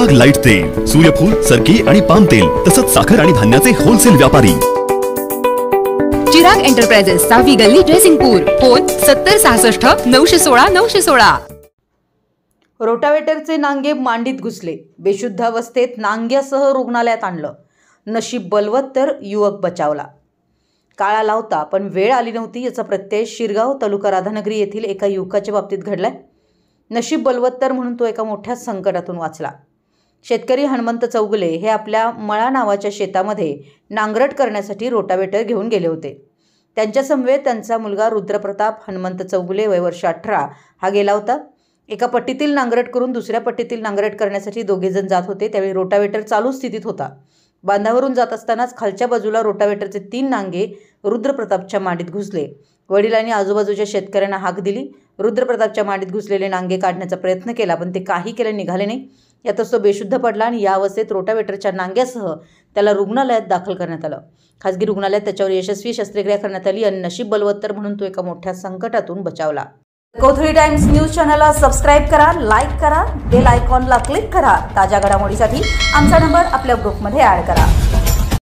Chirag light तेल, सूर्यफूल, सरकी आणि पाम तेल तसंच साखर आणि धान्याचे होलसेल व्यापारी। चिराग एंटरप्राइजेस, 6वी गल्ली, ड्रेसिंगपूर। फोन 7066 916 916। रोटावेटरचे नांगे मांडीत घुसले, बेशुद्ध अवस्थेत नांग्यासह रुग्णालयात आणलं। नशीब बलवत तर युवक बचावला। काळा लावता पण वेळ आली नव्हती याचा प्रत्यय शिरगाव तालुका राधानगरी येथील एका युवकाच्या बाबतीत घडलाय। नशीब बलवत तर म्हणून तो एका मोठ्या संकटातून वाचला। शेतकरी हनुमंत चौगुले हे आपल्या मळा नावाच्या शेतामध्ये नांगरट करण्यासाठी रोटावेटर घेऊन गेले होते। त्यांच्या समवेत त्यांचा मुलगा रुद्रप्रताप हनुमंत चौगुले वय वर्ष 18 हा गेला होता। एका पट्टीतील नांगरट करून दुसऱ्या पट्टीतील नांगरट करण्यासाठी दोघे जण जात होते। त्यावेळी रोटावेटर चालू स्थितीत होता। बांधावरून जात असतानाच खालच्या बाजूला रोटावेटरचे 3 नांगे रुद्रप्रतापच्या मांडीत घुसले। वडिलांनी आजूबाजूच्या शेतकऱ्यांना हाक दिली। रुद्रप्रतापच्या मांडीत घुसलेले नांगे काढण्याचा प्रयत्न केला पण ते काही केले निघाले नाही। यातच तो बेशुद्ध पडला आणि या अवस्थेत रोटावेटरच्या नांग्यासह त्याला रुग्णालयात दाखल करण्यात आलं। खासगी रुग्णालयात त्याच्यावर यशस्वी शस्त्रक्रिया करण्यात आली आणि नशीब बलवत तर म्हणून तो एका मोठ्या संकटातून बचावला। कोथळी टाइम्स न्यूज चॅनलला सबस्क्राइब करा, लाईक करा, बेल आयकॉनला क्लिक करा। ताज्या घडामोडीसाठी आमचा नंबर आपल्या ग्रुपमध्ये ॲड करा।